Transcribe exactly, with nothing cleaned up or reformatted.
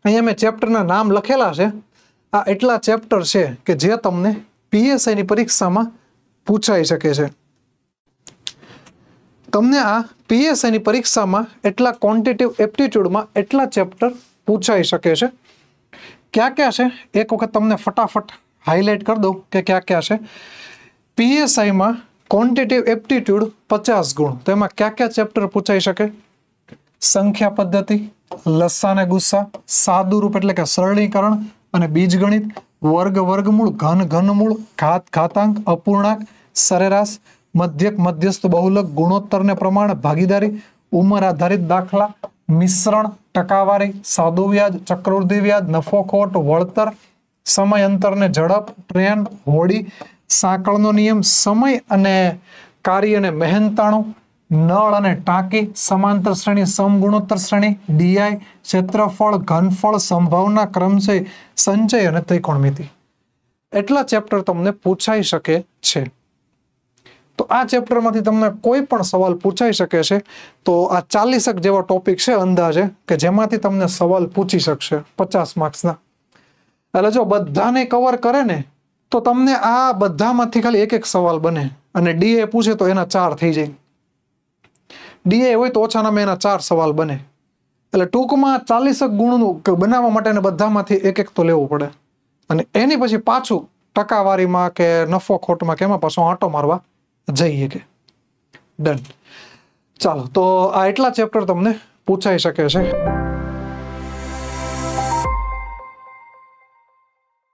અહીંયા મેં ચેપ્ટરના નામ લખેલા છે. આ એટલા ચેપ્ટર છે કે જે તમને પીએસઆઈ ની પરીક્ષામાં પૂછાઈ શકે છે. તમને આ પીએસઆઈ ની પરીક્ષામાં એટલા ક્વોન્ટિટેટિવ એપ્ટિટ્યુડમાં એટલા ચેપ્ટર પૂછાઈ શકે છે. ક્યાં ક્યાં છે એક વખત તમને ફટાફટ હાઇલાઇટ કરી દઉં કે ક્યાં ક્યાં છે. પીએસઆઈમાં ક્વોન્ટિટેટિવ એપ્ટિટ્યુડ પચાસ ગુણ, તો એમાં ક્યાં ક્યાં ચેપ્ટર પૂછાઈ શકે? સંખ્યા પદ્ધતિ, લસા અને ગુસ્સા, સાદુરૂપ એટલે કે સરળીકરણ અને બીજગણિત, વર્ગ વર્ગમૂળ, ઘન ઘનમૂળ, ઘાત ઘાતાંક, અપૂર્ણાંક, સરેરાશ, મધ્યક મધ્યસ્થ બહુલક, ગુણોત્તર ને પ્રમાણ, ભાગીદારી, ઉંમર આધારિત દાખલા, મિશ્રણ, ટકાવારી, સાદું વ્યાજ, ચક્રવૃદ્ધિ વ્યાજ, નફો ખોટ, વળતર, સમય અંતર ને ઝડપ, ટ્રેન, હોડી, સાંકળનો નિયમ, સમય અને કાર્ય અને મહેનતાણું, નળ અને ટાંકી, સમાંતર શ્રેણી, સમગુણોત્તર શ્રેણી, ડીઆઈ, ક્ષેત્રફળ, ઘનફળ, સંભાવના, ક્રમશઃ, સંચય અને ત્રિકોણમિતિ. એટલા ચેપ્ટર તમને પૂછાઈ શકે છે. તો આ ચેપ્ટરમાંથી તમને કોઈ પણ સવાલ પૂછાઈ શકે છે. તો આ ચાલીસક જેવા ટોપિક છે અંદાજે કે જેમાંથી તમને સવાલ પૂછી શકશે પચાસ માર્ક્સના. એટલે જો બધાને કવર કરે ને તો તમને આ બધામાંથી ખાલી એક એક સવાલ બને, અને ડીએ પૂછે તો એના ચાર થઈ જાય. ડીએ હોય તો ઓછાનામાં એના ચાર સવાલ બને. એટલે ટૂંકમાં ચાલીસક ગુણનું બનાવવા માટે બધામાંથી એક એક તો લેવું પડે, અને એની પછી પાછું ટકાવારીમાં કે નફો ખોટમાં કે એમાં પાછું આંટો મારવા જઈએ કે. ડન. ચાલો, તો આ એટલા ચેપ્ટર તમને પૂછાઈ શકે છે.